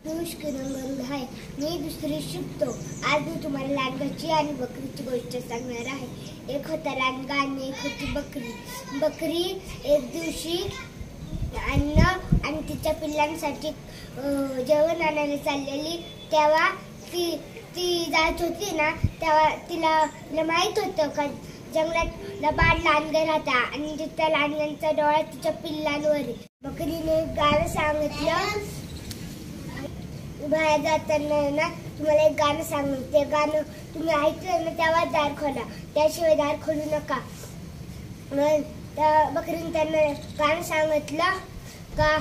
करून हाय मी दुसरी शिकतो। आज मी तुम्हाला लांडग्याची आणि बकरीची गोष्ट सांगणार आहे। एक होता लांडगा आणि एक होती बकरी। बकरी एक दिवशी अन्न आणि तिच्या पिल्लांसाठी जेवण आणायला चाललेली, तेव्हा ती जात होती ना, तेव्हा तिला माहित होतं का जंगलात लबाड लांडगे राहता आणि त्या लांडग्यांचा डोळा तिच्या पिल्लांवर। बकरीने गाणं सांगितलं, बाहेर जाताना ना तुम्हाला एक गाणं सांगेन, ते गाणं तुम्ही ऐकलं ना तेव्हा दार खोला, त्याशिवाय दार खोलू नका। मग त्या बकरीने त्यांना गाणं सांगितलं का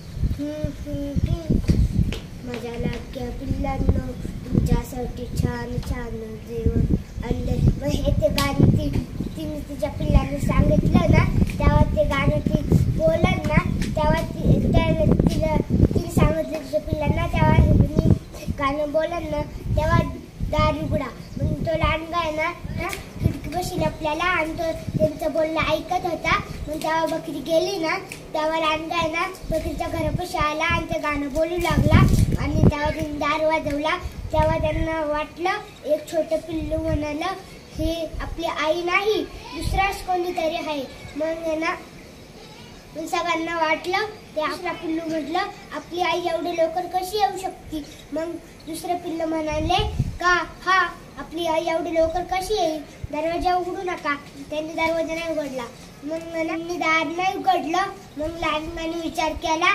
माझ्या लाडक्या पिल्लांनो तुमच्यासाठी छान छान जेवण आणले। मग हे ते गाणं तिने तिच्या पिल्लांना सांगितलं ना, तेव्हा ते गाणं ती बोलत ना, तेव्हा तिने सांगितलं तिच्या पिल्लांना, तेव्हा गाणं बोलत ना तेव्हा दार उघडा। मग तो लांडगा आहे ना खिडकी बसला आपल्याला आणि तो त्यांचं बोलणं ऐकत होता। मग तेव्हा बकरी गेली ना, तेव्हा लांडगा आहे ना बकरीच्या घरापाशी आला आणि ते गाणं बोलू लागला आणि तेव्हा त्यांनी दार वाजवला। तेव्हा त्यांना वाटलं, एक छोटं पिल्लू म्हणालं, हे आपली आई नाही दुसराच कोणीतरी आहे। मग ना सगळ्यांना वाटलं, ते आपला पिल्लू म्हटलं, आपली आई एवढी लवकर कशी येऊ शकते। मग दुसरं पिल्लू म्हणाले का हा आपली आई एवढी लवकर कशी येईल, दरवाजा उघडू नका। त्यांनी दरवाजा नाही उघडला। मग त्यांनी दार नाही उघडलं। मग लांडग्याने विचार केला,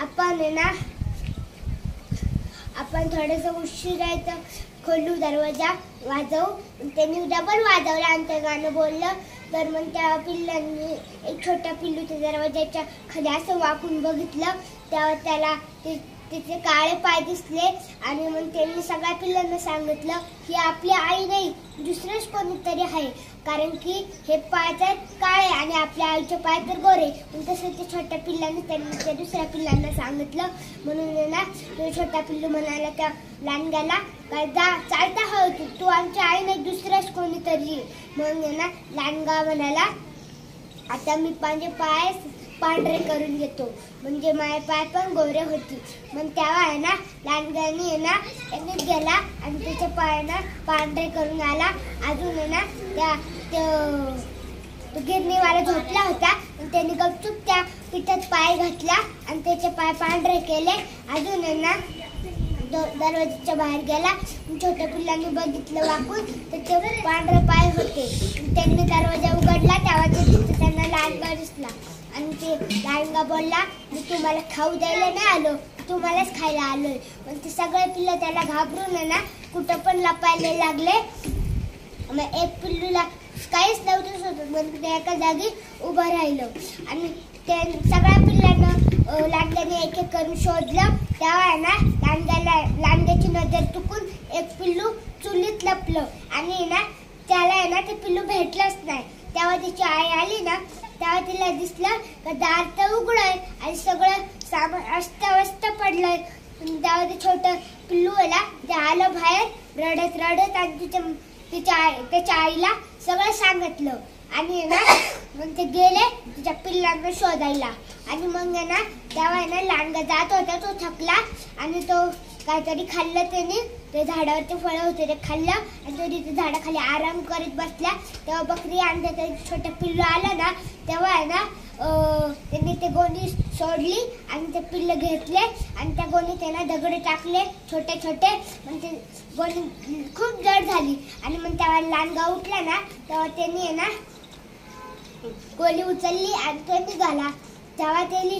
आपण थोडंसं उशिरायचं खोलू, दरवाजा वाजवू। त्यांनी डबल वाजवला आणि ते गाणं बोललं। तर मग त्या पिल्लांनी एक छोटा पिल्लू त्या दरवाजाच्या खाली असं वाकून बघितलं, तेव्हा त्याला तिचे काळे पाय दिसले आणि मग त्यांनी सगळ्या पिल्लांना सांगितलं, ही आपली आई नाही दुसरंच कोणीतरी आहे, कारण की हे पाय तर काळे आणि आपल्या आईचे पाय तर गोरे। मग तसं ते छोट्या पिल्लांनी त्यांनी त्या दुसऱ्या पिल्लांना सांगितलं। म्हणून ना तो छोटा पिल्लू म्हणाला त्या लांडग्याला, काय चालता हो तू आमची आई नाही दुसरंच कोणीतरी। मग ना लांडगा म्हणाला, आता मी माझे पाय पांढरे करून घेतो, म्हणजे माझे पाय पण गोरे होती। मग तेव्हा आहे ना लांडग्याने ना त्यांनी गेला आणि त्याचे पाय ना पांढरे करून आला। अजून आहे ना तो गिरणीवाला झोपला होता, त्यांनी गपचूप त्या पिठात पाय घातला आणि त्याचे पाय पांढरे केले। अजून आहे ना दरवाजाच्या बाहेर गेला, छोट्या पिल्लांनी बघितलं वाकून तर ते पांढरे पाय होते। त्यांनी दरवाजा उघडला, तेव्हा त्यांना लांडगा दिसला आणि ते लांडगा बोलला, मी तुम्हाला खाऊ द्यायला नाही आलो, तुम्हालाच खायला आलोय। पण ते सगळे पिल्लं त्याला घाबरून ना कुठं पण लपायला लागले। मग एक पिल्लूला काहीच नव्हतं शोधत, मग ते एका जागी उभं राहिलं आणि त्या सगळ्या पिल्लांना लांडग्याने एक एक करून शोधलं। तेव्हा आहे ना लांडग्याची नजर चुकून एक पिल्लू चुलीत लपलं आणि ना त्याला आहे ना ते पिल्लू भेटलंच नाही। तेव्हा तिची आई आली ना, तेव्हा तिला दिसलं का दार तर उघडंय आणि सगळं सामान अस्ताव्यस्त पडलंय। तेव्हा ते छोटं पिल्लू आला, ते आलं बाहेर रडत आणि त्याच्या आईला सगळं सांगितलं आणि ना मग ते गेले तिच्या पिल्लांना शोधायला। आणि मग ना तेव्हा ना लांडगा जात होता, तो थकला आणि तो काहीतरी खाल्लं, त्याने ते झाडावरचे फळं होते ते खाल्लं आणि तो तिथे झाडाखाली आराम करत बसला। तेव्हा बकरी आणि ते छोटं पिल्लू आलं ना, तेव्हा आहे ना त्यांनी ते गोणी सोडली आणि ते पिल्लं घेतले आणि त्या गोणीत त्यांना दगड टाकले छोटे छोटे। मग ते गोणी खूप जड झाली आणि मग तेव्हा लांडगा उठला ना, तेव्हा त्यांनी आहे ना गोणी उचलली आणि तो निघाला। तेव्हा त्यांनी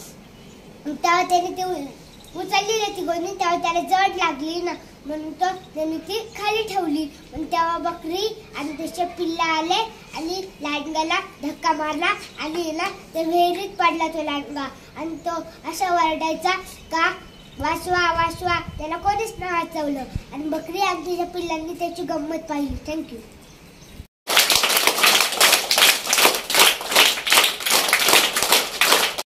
ते उचलली ना ती गोणी, तेव्हा त्याला जड लागली ना, म्हणून त्यांनी ती खाली ठेवली। पण तेव्हा बकरी आणि त्याचे पिल्ला आले आणि लांडग्याला धक्का मारला आणि ना ते विहिरीत पडला तो लांडगा आणि तो असा वरडायचा का वाचवा वाचवा, त्याला कोणीच नाही वाचवलं। आणि बकरी आणि तिच्या पिल्लांनी त्याची गंमत पाहिली। थँक्यू।